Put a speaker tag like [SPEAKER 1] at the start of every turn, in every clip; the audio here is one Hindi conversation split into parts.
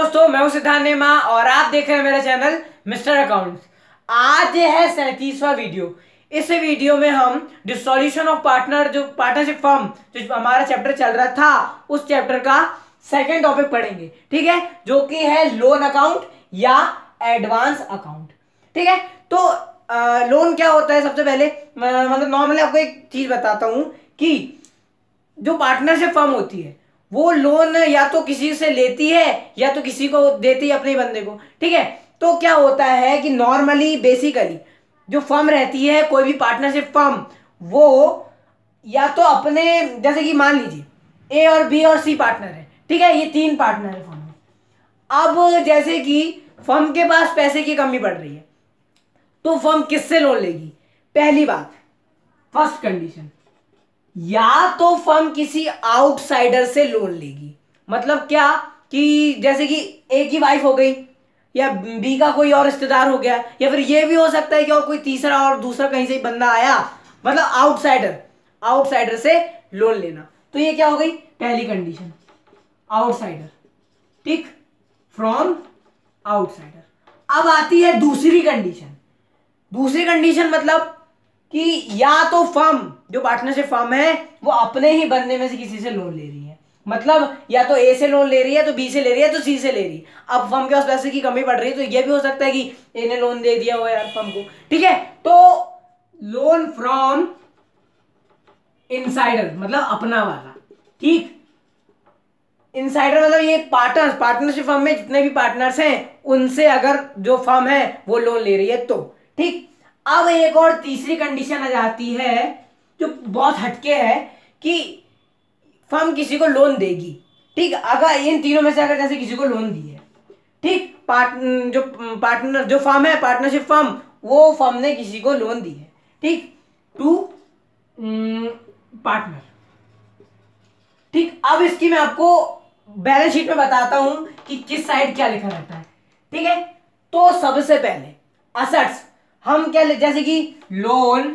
[SPEAKER 1] दोस्तों, मैं हूं सिद्धार्थ नेमा और आप देख रहे हैं मेरा चैनल मिस्टर अकाउंट्स। आज है 37वां वीडियो। इस वीडियो में हम डिसॉल्यूशन ऑफ पार्टनर जो पार्टनरशिप फर्म जो हमारा चैप्टर चल रहा था उस चैप्टर का सेकंड टॉपिक पढ़ेंगे। ठीक है, जो कि है लोन अकाउंट या एडवांस अकाउंट। ठीक है, तो लोन क्या होता है? सबसे पहले मतलब नॉर्मली आपको एक चीज बताता हूं कि जो पार्टनरशिप फर्म होती है वो लोन या तो किसी से लेती है या तो किसी को देती है, अपने बंदे को। ठीक है, तो क्या होता है कि नॉर्मली बेसिकली जो फर्म रहती है, कोई भी पार्टनरशिप फर्म, वो या तो अपने, जैसे कि मान लीजिए ए और बी और सी पार्टनर है। ठीक है, ये तीन पार्टनर है फर्म में। अब जैसे कि फर्म के पास पैसे की कमी पड़ रही है तो फर्म किससे लोन लेगी? पहली बात, फर्स्ट कंडीशन, या तो फर्म किसी आउटसाइडर से लोन लेगी। मतलब क्या कि जैसे कि ए की वाइफ हो गई या बी का कोई और रिश्तेदार हो गया, या फिर ये भी हो सकता है कि और कोई तीसरा और दूसरा कहीं से बंदा आया, मतलब आउटसाइडर से लोन लेना। तो ये क्या हो गई? पहली कंडीशन, आउटसाइडर। ठीक, फ्रॉम आउटसाइडर। अब आती है दूसरी कंडीशन। दूसरी कंडीशन मतलब कि या तो फर्म, जो पार्टनरशिप फर्म है, वो अपने ही बंदे में से किसी से लोन ले रही है। मतलब या तो ए से लोन ले रही है, तो बी से ले रही है, तो सी से ले रही है। अब फर्म के पास पैसे की कमी पड़ रही है तो ये भी हो सकता है कि ए ने लोन दे दिया हो यार फर्म को। ठीक है, तो लोन फ्रॉम इनसाइडर मतलब अपना वाला। ठीक, इनसाइडर मतलब ये पार्टनरशिप फर्म में जितने भी पार्टनर्स हैं उनसे अगर जो फर्म है वो लोन ले रही है तो। ठीक, अब एक और तीसरी कंडीशन आ जाती है जो बहुत हटके है कि फर्म किसी को लोन देगी। ठीक, अगर इन तीनों में से अगर जैसे किसी को लोन दी है, ठीक, पार्टनर जो फर्म है, पार्टनरशिप फर्म, वो फर्म ने किसी को लोन दी है, ठीक, टू पार्टनर। ठीक, अब इसकी मैं आपको बैलेंस शीट में बताता हूं कि किस साइड क्या लिखा रहता है। ठीक है, तो सबसे पहले असेट्स हम क्या ले, जैसे कि लोन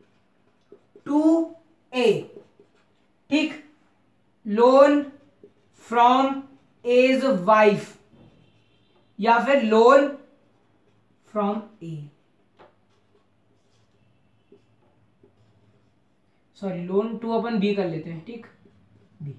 [SPEAKER 1] टू ए, ठीक, लोन फ्रॉम एज वाइफ, या फिर loan from A, sorry loan to अपन बी कर लेते हैं। ठीक, बी।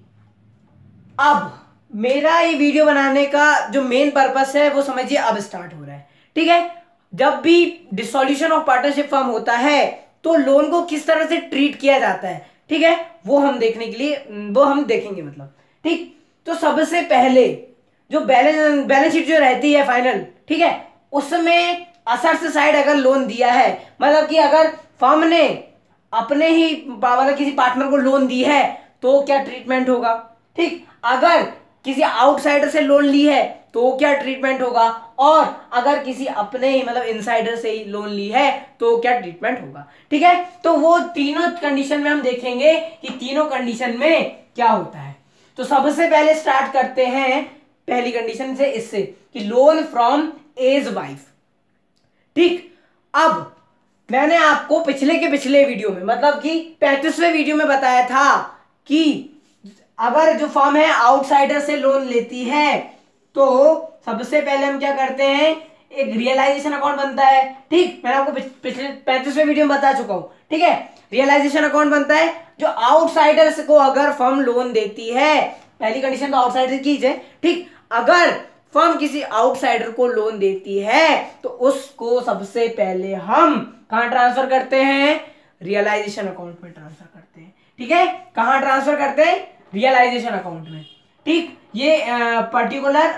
[SPEAKER 1] अब मेरा ये वीडियो बनाने का जो मेन पर्पस है वो समझिए अब स्टार्ट हो रहा है। ठीक है, जब भी डिसॉल्यूशन ऑफ पार्टनरशिप फर्म होता है तो लोन को किस तरह से ट्रीट किया जाता है, ठीक है, वो हम देखने के लिए वो हम देखेंगे मतलब। ठीक, तो सबसे पहले जो बैलेंस शीट जो रहती है फाइनल, ठीक है, उसमें असेट्स साइड अगर लोन दिया है, मतलब कि अगर फर्म ने अपने ही मतलब किसी पार्टनर को लोन दी है तो क्या ट्रीटमेंट होगा। ठीक, अगर किसी आउटसाइडर से लोन ली है तो क्या ट्रीटमेंट होगा, और अगर किसी अपने ही मतलब इनसाइडर से ही लोन ली है तो क्या ट्रीटमेंट होगा। ठीक है, तो वो तीनों कंडीशन में हम देखेंगे कि तीनों कंडीशन में क्या होता है। तो सबसे पहले स्टार्ट करते हैं पहली कंडीशन से, इससे कि लोन फ्रॉम एज वाइफ। ठीक, अब मैंने आपको पिछले वीडियो में मतलब कि 35वें वीडियो में बताया था कि अगर जो फर्म है आउटसाइडर से लोन लेती है तो सबसे पहले हम क्या करते हैं, एक रियलाइजेशन अकाउंट बनता है। ठीक, मैंने आपको पिछले 35वें वीडियो में बता चुका हूं। ठीक है, रियलाइजेशन अकाउंट बनता है जो आउटसाइडर को अगर फर्म लोन देती है, पहली कंडीशन तो आउटसाइडर की है। ठीक, अगर फर्म किसी आउटसाइडर को लोन देती है तो उसको सबसे पहले हम कहां ट्रांसफर करते हैं? रियलाइजेशन अकाउंट में ट्रांसफर करते हैं। ठीक है, कहां ट्रांसफर करते हैं? रियलाइजेशन अकाउंट में। ठीक, ये पर्टिकुलर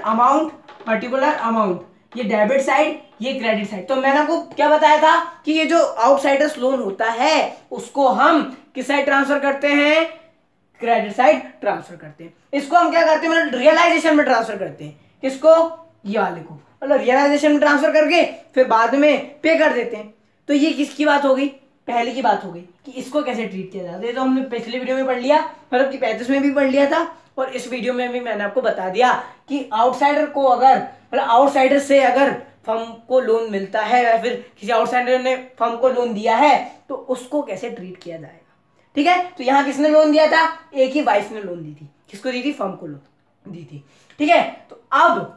[SPEAKER 1] अमाउंट, ये डेबिट साइड, ये क्रेडिट साइड। तो मैंने आपको क्या बताया था कि ये जो आउटसाइडर्स लोन होता है उसको हम किस साइड ट्रांसफर करते हैं? क्रेडिट साइड ट्रांसफर करते हैं। इसको हम क्या करते हैं, मतलब रियलाइजेशन में ट्रांसफर करते हैं। किसको? ये वाले को, मतलब रियलाइजेशन में ट्रांसफर करके फिर बाद में पे कर देते हैं। तो ये किसकी बात हो गई? पहले की बात हो गई कि इसको कैसे ट्रीट किया जाता है। तो हमने पिछले वीडियो में पढ़ लिया, मतलब कि 35 में भी पढ़ लिया था, और इस वीडियो में भी मैंने आपको बता दिया कि आउटसाइडर को अगर, मतलब आउटसाइडर से अगर फर्म को लोन मिलता है या फिर किसी आउटसाइडर ने फर्म को लोन दिया है तो उसको कैसे ट्रीट किया जाएगा। ठीक है, तो यहां किसने लोन दिया था? एक ही वाइफ ने लोन दी थी। किसको दी थी? फर्म को लोन दी थी। ठीक है, तो अब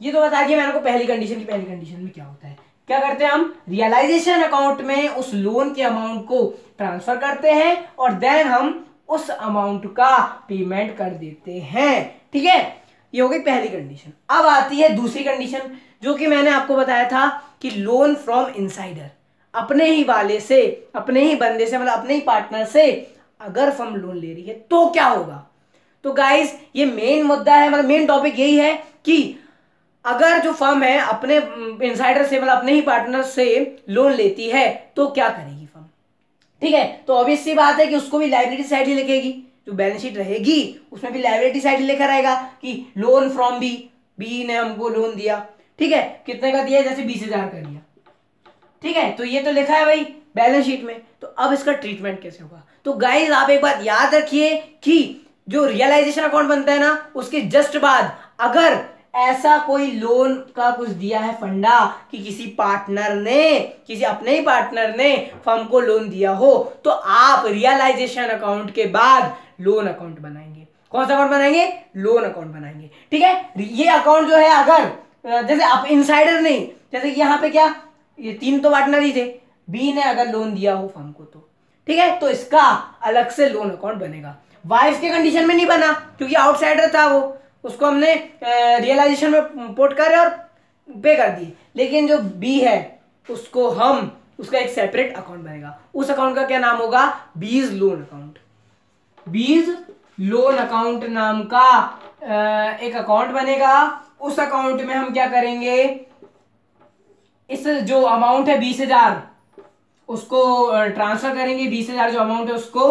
[SPEAKER 1] ये तो बता दिया मैंने को पहली कंडीशन की। पहली कंडीशन में क्या होता है, क्या करते हैं हम, रियलाइजेशन अकाउंट में उस लोन के अमाउंट को ट्रांसफर करते हैं और देन हम उस अमाउंट का पेमेंट कर देते हैं। ठीक है, ये हो गई पहली कंडीशन। अब आती है दूसरी कंडीशन, जो कि मैंने आपको बताया था कि लोन फ्रॉम इनसाइडर, अपने ही वाले से, अपने ही बंदे से, मतलब अपने ही पार्टनर से अगर फर्म लोन ले रही है तो क्या होगा। तो गाइस ये मेन मुद्दा है, मतलब मेन टॉपिक यही है कि अगर जो फर्म है अपने इनसाइडर से, मतलब अपने ही पार्टनर से लोन लेती है तो क्या करेगी फर्म। ठीक है, तो ऑब्वियस सी बात है कि उसको भी लायबिलिटी साइड ही लिखेगी, जो बैलेंस शीट रहेगी उसमें भी लायबिलिटी साइड ही लिखा रहेगा कि लोन फ्रॉम बी, बी ने हमको लोन दिया। ठीक है, कितने का दिया, जैसे 20,000 का दिया। ठीक है, तो ये तो लिखा है भाई बैलेंस शीट में। तो अब इसका ट्रीटमेंट कैसे होगा। तो गाइस आप एक बात याद रखिए कि जो रियलाइजेशन अकाउंट बनता है ना, उसके जस्ट बाद अगर ऐसा कोई लोन का कुछ दिया है फंडा कि किसी पार्टनर ने, किसी अपने ही पार्टनर ने फर्म को लोन दिया हो, तो आप रियलाइजेशन अकाउंट के बाद लोन अकाउंट बनाएंगे। कौन सा अकाउंट बनाएंगे, लोन अकाउंट बनाएंगे। ठीक है, ये अकाउंट जो है, अगर जैसे आप इनसाइडर नहीं, जैसे कि यहाँ पे क्या, ये 3 तो पार्टनर ही थे, बी ने अगर लोन दिया हो फर्म को तो ठीक है, तो इसका अलग से लोन अकाउंट बनेगा। वाइफ के कंडीशन में नहीं बना क्योंकि आउटसाइडर था वो, उसको हमने रियलाइजेशन में पोर्ट कर और पे कर दिए। लेकिन जो बी है उसको हम, उसका एक सेपरेट अकाउंट बनेगा। उस अकाउंट का क्या नाम होगा, B's loan account. B's loan account नाम का एक अकाउंट बनेगा। उस अकाउंट में हम क्या करेंगे, इस जो अमाउंट है 20,000 उसको ट्रांसफर करेंगे। 20,000 जो अमाउंट है उसको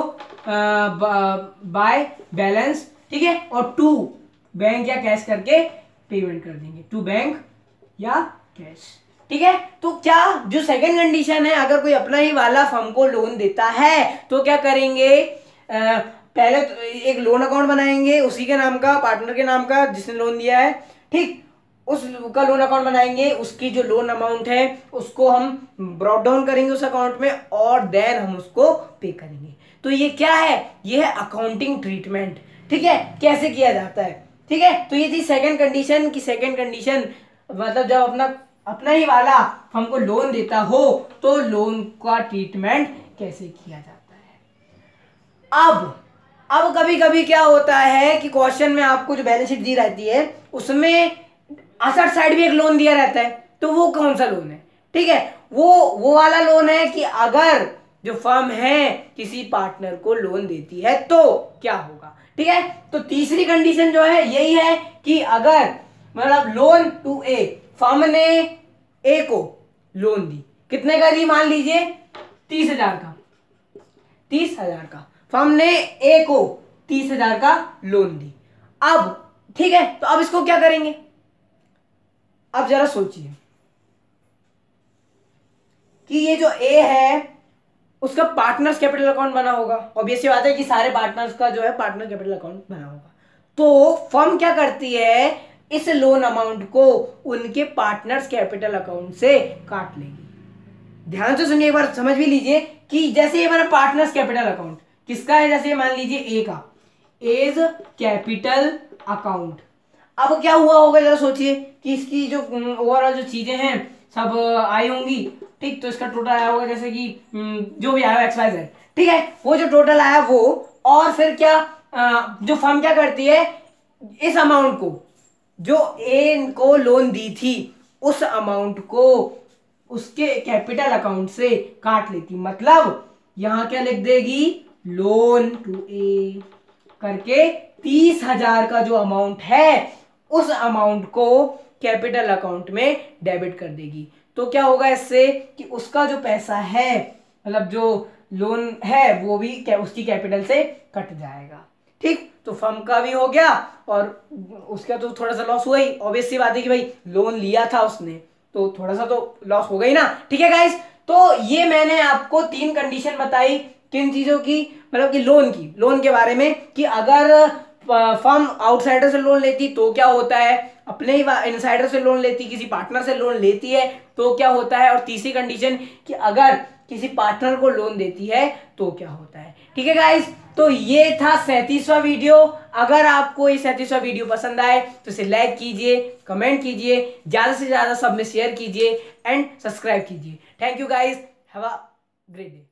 [SPEAKER 1] बाय बैलेंस, ठीक है, और टू बैंक या कैश करके पेमेंट कर देंगे, टू बैंक या कैश। ठीक है, तो क्या जो सेकंड कंडीशन है, अगर कोई अपना ही वाला फर्म को लोन देता है तो क्या करेंगे, पहले तो एक लोन अकाउंट बनाएंगे उसी के नाम का, पार्टनर के नाम का जिसने लोन दिया है। ठीक, उसका लोन अकाउंट बनाएंगे, उसकी जो लोन अमाउंट है उसको हम ब्रॉट डाउन करेंगे उस अकाउंट में और देन हम उसको पे करेंगे। तो ये क्या है, ये है अकाउंटिंग ट्रीटमेंट। ठीक है, कैसे किया जाता है। ठीक है, तो ये थी सेकंड कंडीशन की। सेकंड कंडीशन मतलब जब अपना ही वाला हमको लोन देता हो तो लोन का ट्रीटमेंट कैसे किया जाता है। अब कभी कभी क्या होता है कि क्वेश्चन में आपको जो बैलेंस शीट दी रहती है उसमें असेट साइड भी एक लोन दिया रहता है, तो वो कौन सा लोन है। ठीक है, वो वाला लोन है कि अगर जो फर्म है किसी पार्टनर को लोन देती है तो क्या होगा। ठीक है, तो तीसरी कंडीशन जो है यही है कि अगर मतलब लोन टू ए, फर्म ने ए को लोन दी, कितने का दी, मान लीजिए 30,000 का, 30,000 का फर्म ने ए को 30,000 का लोन दी। अब ठीक है, तो अब इसको क्या करेंगे, अब जरा सोचिए कि ये जो ए है उसका पार्टनर्स कैपिटल अकाउंट बना होगा। ऑब्वियस बात है कि सारे पार्टनर्स का जो है पार्टनर कैपिटल अकाउंट बना होगा। तो फर्म क्या करती है, इस लोन अमाउंट को उनके पार्टनर्स कैपिटल अकाउंट से काट लेगी। ध्यान से सुनिए, एक बार समझ भी लीजिए कि जैसे ये हमारा पार्टनर्स कैपिटल अकाउंट किसका है, जैसे मान लीजिए ए का, एज कैपिटल अकाउंट। अब क्या हुआ होगा जरा सोचिए कि इसकी जो ओवरऑल जो चीजें हैं सब आई होंगी। ठीक, तो इसका टोटल आया होगा जैसे कि जो भी आया XYZ। ठीक है, वो जो टोटल आया वो, और फिर क्या जो फर्म क्या करती है, इस अमाउंट को जो ए को लोन दी थी उस अमाउंट को उसके कैपिटल अकाउंट से काट लेती। मतलब यहां क्या लिख देगी, लोन टू ए करके 30,000 का जो अमाउंट है उस अमाउंट को कैपिटल अकाउंट में डेबिट कर देगी। तो क्या होगा इससे कि उसका जो पैसा है, मतलब जो लोन है वो भी उसकी कैपिटल से कट जाएगा। ठीक, तो फर्म का भी हो गया और उसका तो थोड़ा सा लॉस हुआ ही। ऑब्वियस सी बात है कि भाई लोन लिया था उसने तो थोड़ा सा तो लॉस हो गई ना। ठीक है गाइस, तो ये मैंने आपको 3 कंडीशन बताई, किन चीजों की, मतलब कि लोन के बारे में, कि अगर फर्म आउटसाइडर से लोन लेती तो क्या होता है, अपने ही इनसाइडर से लोन लेती, किसी पार्टनर से लोन लेती है तो क्या होता है, और तीसरी कंडीशन कि अगर किसी पार्टनर को लोन देती है तो क्या होता है। ठीक है गाइस, तो ये था 37वां वीडियो। अगर आपको ये 37वां वीडियो पसंद आए तो इसे लाइक कीजिए, कमेंट कीजिए, ज़्यादा से ज़्यादा सब में शेयर कीजिए एंड सब्सक्राइब कीजिए। Thank you guys, have a great day.